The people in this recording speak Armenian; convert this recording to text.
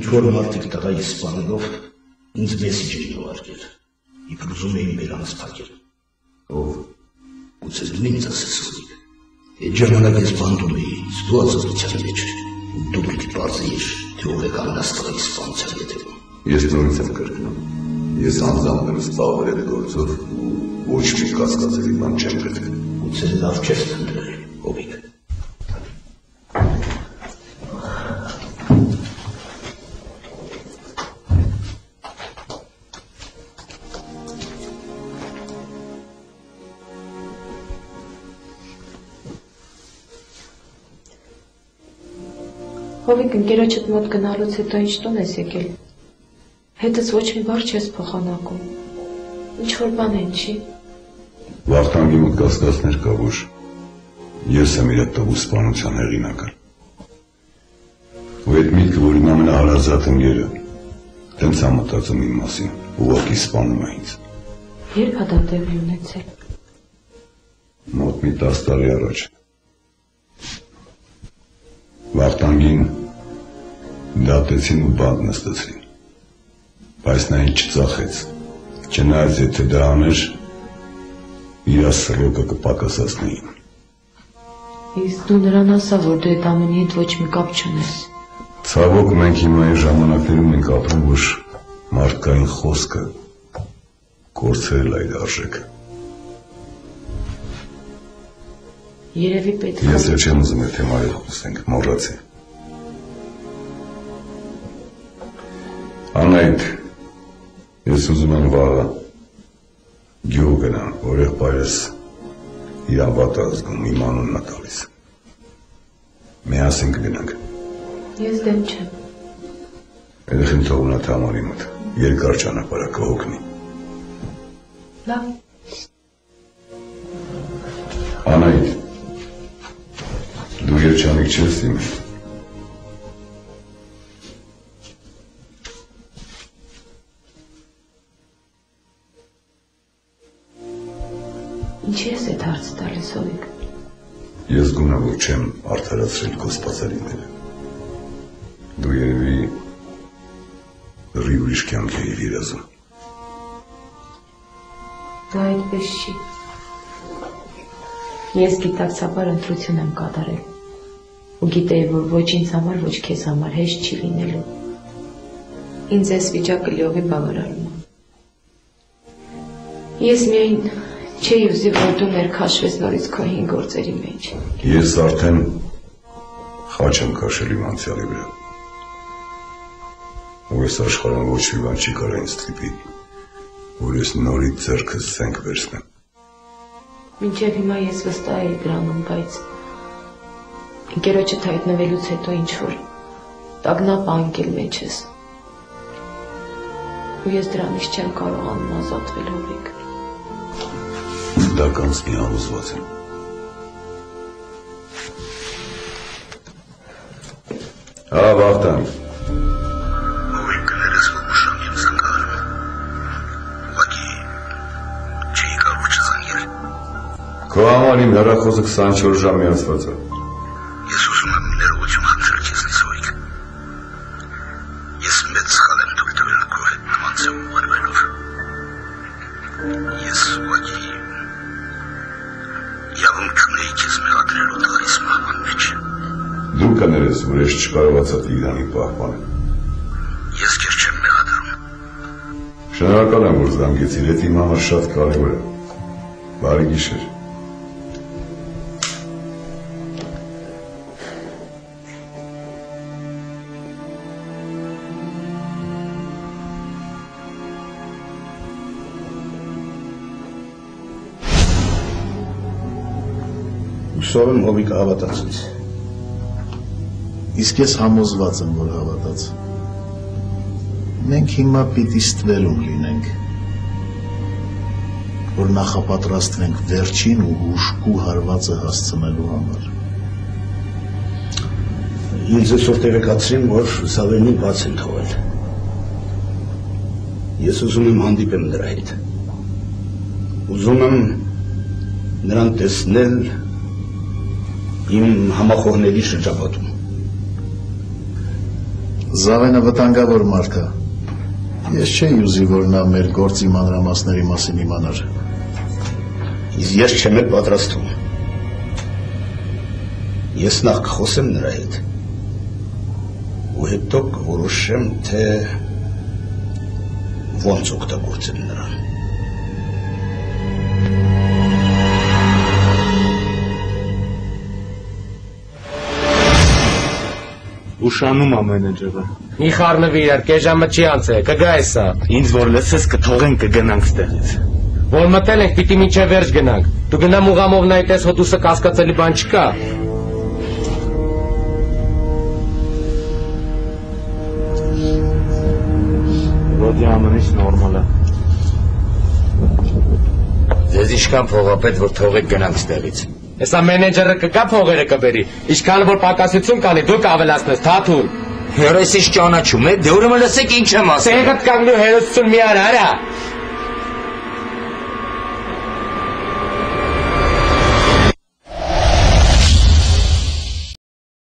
Ինչ-որ մարդիկ տղայի սպանելով ինձ մեսիջ էին ուղարկել, իբր ուզում էին բերանս փակել։ Ով, գուցե դու ինձ ասես Հովիկ։ Այդ ժամանակ ես բանտում էի, դու ազատության մեջ էր, դու պետք է պարզեիր, թե ով է կանգնած տղայի սպանության հետևում։ Ես նորից եմ կրկնում, ես անձամբ զբաղվել գործով ոչ մի կասկածելի բան չեմ գտել։ Գուցե լավ չես ընտրել, Հովիկ։ Հովիկ, ընկերոջդ մոտ գնալուց հետո ինչ տուն ես եկել։ Հետս ոչ մի բառ չես փոխանակում։ Ինչ-որ բան են, չի։ Վախտանգի մոտ կասկածներ կա, որ ես եմ իր տղու սպանության հեղինակը։ Ու այդ միտքը, որ իմ ամենահարազատ ընկերը, տենց ա մտածում իմ մասին, ուղղակի սպանում է ինձ։ Երբ ա դա տեղի ունեցել։ Մոտ մի 10 տարի առաջ։ Վախտանգին դատեցին ու բանտ նստեցին, բայց նա ինձ չծախեց, չնայած եթե դա աներ, իր սրոկը կպակասացնեին։ Իսկ դու նրան ասա, որ դու այդ ամենի հետ ոչ մի կապ չունես։ Ցավոք մենք հիմա այն ժամանակներում ենք ապրում, որ մարդկային խոսքը կորցրել այդ արժեքը։ Երևի պետք է։ Ես էլ չեմ ուզում այդ թեմայով խոսենք, մոռացի։ Անայդ, ես ուզում եմ վաղը գյուղ գնամ, որ եղբայրս իր անվատը ազգում իմ անունն է տալիս։ Միասին կգնանք։ Ես դեմ չեմ։ Երեխին թողնա Թամարի մոտ, երկար ճանապարհ կհոգնի։ Լավ։ Անայդ, դու երջանիկ չես իմ։ Ինչի ես այդ հարցը տալիս, Հովիկ։ Ես գոնե որ չեմ արդարացրել քո սպասելիքները։ Դու երևի ուրիշ կյանք էիր երազում։ Դա այդպես չի։ Ես գիտակցաբար ընտրություն եմ կատարել ու գիտեի, որ ոչ ինձ համար, ոչ քեզ համար հեշտ չի լինելու։ Ինձ այս վիճակը լիովին բավարարում է։ Ես միայն չէի ուզի, որ դու ներքաշվես նորից քո հին գործերի մեջ։ Ես արդեն խաչ եմ քաշել իմ անցյալի վրա։ Ու այս աշխարհում ոչ մի բան չի կարող ինձ ստիպի, որ ես նորից ձեռքս զենք վերցնեմ։ Մինչև հիմա ես վստահ էի դրանում, բայց ընկերոջդ հայտնվելուց հետո ինչ-որ տագնապ անկել մեջս։ Ու ես դրանից չեմ կարողանում ազատվել, Հովիկ։ Դա կանցնի համոզված եմ։ Վախտանգ։ Հովիկ, կներես, որ ուշամ եմ զանգահարում։ Ուղղակի չէի կարող չզանգել։ Քո համար իմ հեռախոսը 24 ժամ միացված է։ Ես ուզում եմ ներողություն խնդրել քեզնից, Հովիկ։ Ես մեծ սխալ եմ թույլ տվել քո հետ նման ձև ուղարկվելով։ Ես ուղղակի իրավունք չունեի քեզ մեղադրելու տղայի սպանման մեջ։ Դու կներես, որ ես չկարողացա Տիգրանին պահպանել։ Ես քեզ չեմ մեղադրում։ Շնորհակալ եմ, որ զանգեցիր, այդ իմ համար շատ կարևոր է։ Բարի գիշեր։ Հուսով եմ Հովիկը հավատաց ինձ։ Իսկ ես համոզված եմ, որ հավատաց։ Մենք հիմա պիտի ստվելում լինենք, որ նախապատրաստվենք վերջին ու հուժկու հարվածը հասցնելու համար։ Ինձ այսօր տեղեկացրին, որ Զավենին բաց են թողել։ Ես ուզում եմ հանդիպեմ նրա հետ։ Ուզում եմ նրան տեսնել իմ համախոհների շրջապատում։ Զավենը վտանգավոր մարդ է։ Ես չէի ուզի, որ նա մեր գործի մանրամասների մասին իմանար։ Իսկ ես չեմ էլ պատրաստում։ Ես նախ կխոսեմ նրա հետ։ Ու հետո կորոշեմ, թե ոնց օգտագործեմ նրան։ Ուշանում է մենեջերը։ Մի խառնվի իրար, կես ժամը չի անցել, կգա էսա։ Ինձ որ լսես կթողեն կգնանք ստեղից։ Որ մտել ենք, պիտի մինչև վերջ գնանք։ Դու գնա մուղամով նայտես հոտուսը կասկածելի բան չկա։ Ռոդի ամենից նորմալ է։ Ձեզ ինչքան փողապետ, որ թողեք գնանք ստեղից։ Էսա մենեջերը կգա փողերը կբերի, ինչքան որ պակասություն կանի, դու կավելացնես, թաթուլ։ Հերոսից ճանաչում է, դե ուրեմն լսեք ինչ եմ ասել։ Տեղդ կանգնու հերոսություն մի արա։